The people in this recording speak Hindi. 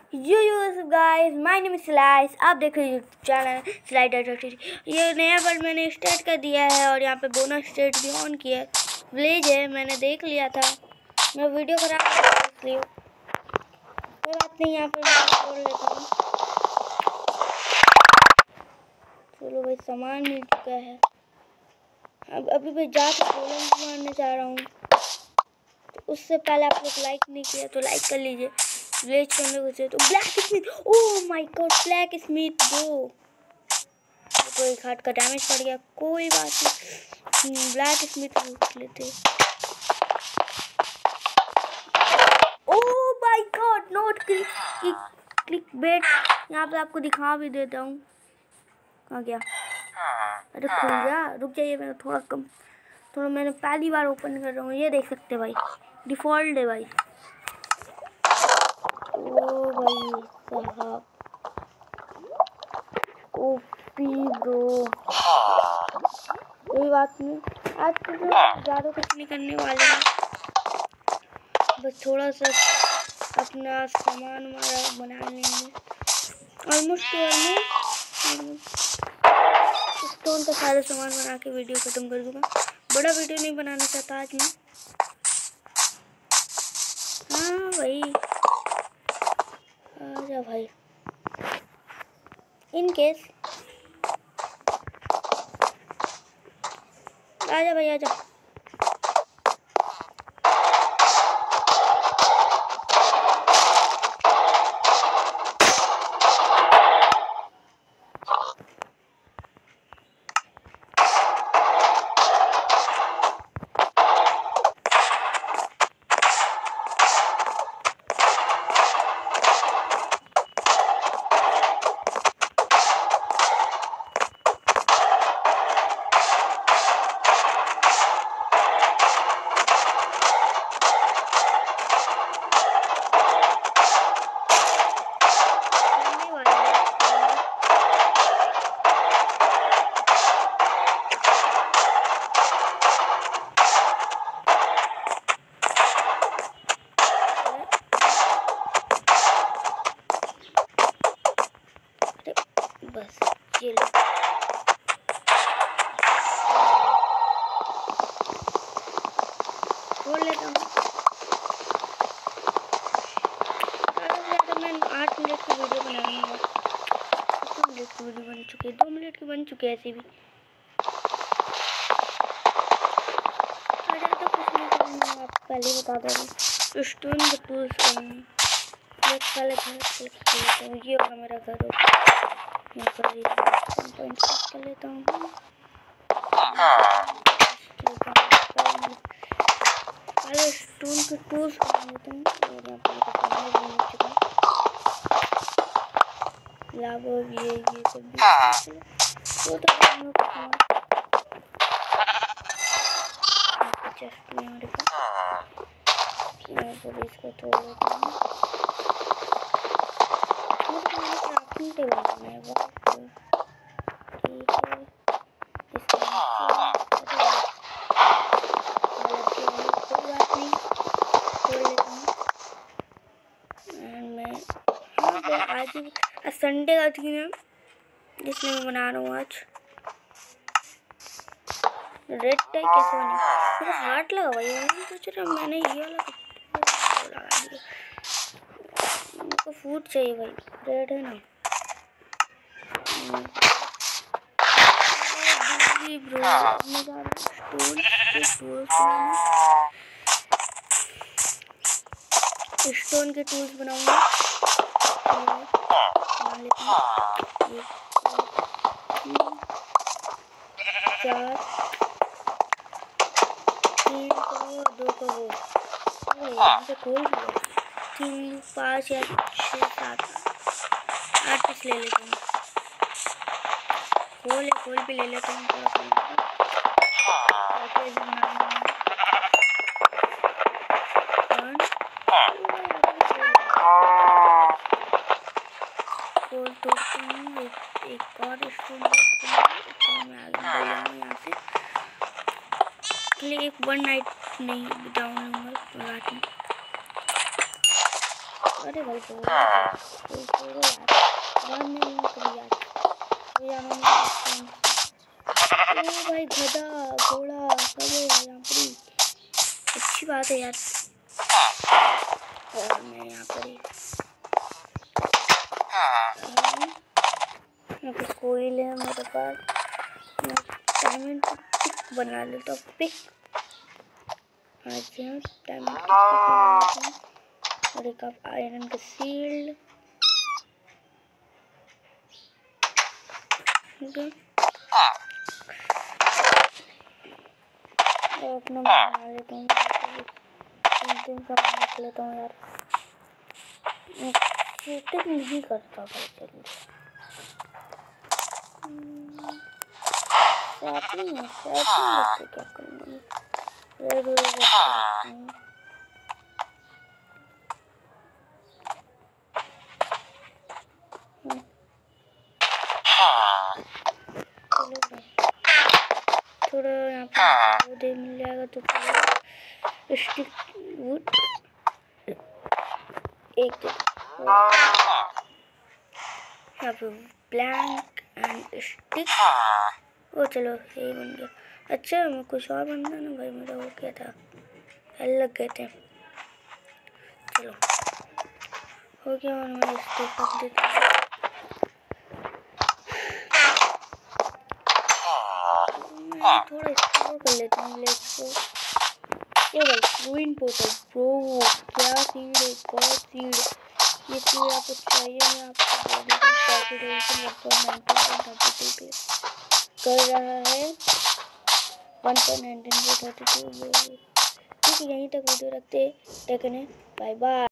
Yo guys, my name is Slice. आप देख रहे हैं चैनल स्लाइडर। ये नया वर्ड मैंने स्टार्ट कर दिया है और यहाँ पे बोनस स्टेट भी ऑन किया है। विलेज है, मैंने देख लिया था। मैं वीडियो खराब कर रही हूँ, कोई बात नहीं। यहाँ पे मैं खोल लेता हूँ। चलो भाई, सामान मिल चुका है। अब अभी मैं जाकर गोलम मारने जा रहा हूँ। तो उससे पहले आप लोग लाइक नहीं किया तो लाइक कर लीजिए। विलेज करने को चाहिए तो blacksmith. Oh my God, blacksmith दो। तो एक हार्ट का डैमेज पड़ गया, कोई बात नहीं। ब्लैक स्मिथ लूट लेते। Oh my God, not click bait. यहाँ पे आपको दिखा भी देता हूँ। कहाँ गया? अरे खुल गया, रुक जाइए। मैं थोड़ा मैंने पहली बार ओपन कर रहा हूँ। ये देख सकते भाई, डिफ़ॉल्ट है भाई। ओ भाई साहब, ओपी ब्रो। कोई बात नहीं, आज तो ज़्यादा कुछ नहीं करने वाले हैं। बस थोड़ा सा अपना सामान हमारा बना लेंगे। ऑलमोस्ट स्टोन का सारा सामान बना के वीडियो ख़त्म कर दूँगा। बड़ा वीडियो नहीं बनाना चाहता आज मैं। हाँ भाई, आजा भाई। इन केस आजा भाई, आजा। बस ये लो। खोल लेता हूँ। मैं 8 मिनट की वीडियो बनाऊंगा। 2 मिनट की वीडियो बन चुकी है, 2 मिनट की बन चुकी है ऐसी भी। ज़्यादा कुछ नहीं करूँगा, आपको पहले ही बता दूँगी। स्टोन के टूल्स करूँगी। पहले घर लेता हूँ। ये होगा मेरा घर होगा। कर लेता हूँ। पहले स्टोन के टूल्स बना लेता हूँ। और यहाँ पर लावा भी है, ये सब भी वो तो हम लोग जस्ट में हमारे पास। मैं तो इसको तोड़ लेता हूँ। क्राफ्टिंग टेबल बनाएगा, ठीक है। आज संडे का दिन है, जिसमें मैं बना रहा हूँ आज। रेड टाई कैसे बने? मेरा हार्ट लगा भाई। मैं सोच रहा मैंने ये वाला लगा दिया। मुझको फूड चाहिए भाई, रेड है ना। ब्रो मैं जा रहा हूँ स्टोन के टूल्स बनाऊंगा। बना लेते हैं। 4 3 को 2 को वो यहाँ से खोल दिया। 3 5 या 6 7 8 पीस ले लेते हैं। खोल भी ले लेते हैं थोड़ा। एक और स्टोन यहाँ से एक 1 नाइट नहीं डाउन लूँगा। तो बात नहीं। अरे भाई छोड़ो यार, बाद में नहीं कभी यार, तो जाना नहीं। ओ भाई गधा घोड़ा सब है यहाँ पर ही, अच्छी बात है यार। और मैं यहाँ पर ही कुछ कोयल है मेरे पास, मैं डायमंड पिक बना लेता हूँ। पिक आज डायमंड पिक बना लेता हूँ और एक आप आयरन का शील्ड। और अपना बना लेता हूँ, तीन सामान रख लेता हूँ यार। शूटिंग नहीं करता भाई, चलो शॉपिंग करके क्या करूँगी, रेड थोड़ा यहाँ पर दे मिल जाएगा तो स्टिक वुड एक यहाँ पे ब्लैंक एंड स्टिक। ओ चलो यही बन गया। अच्छा मैं कुछ और बनना ना भाई, मेरा हो गया था, लग गए थे। चलो हो गया और मैं स्टिक रख देता हूँ। मैं थोड़ा एक्सप्लोर कर लेता हूँ लेट्स को। ओ भाई रूइन पोर्टल ब्रो, क्या सीड है, गॉड सीड। ये सीड आपको चाहिए, मैं आपको दे देता हूँ। पॉकेट एडिशन 1.19.32 पे कर रहा है, 1.19.32। ठीक है यहीं तक वीडियो रखते हैं, बाय बाय।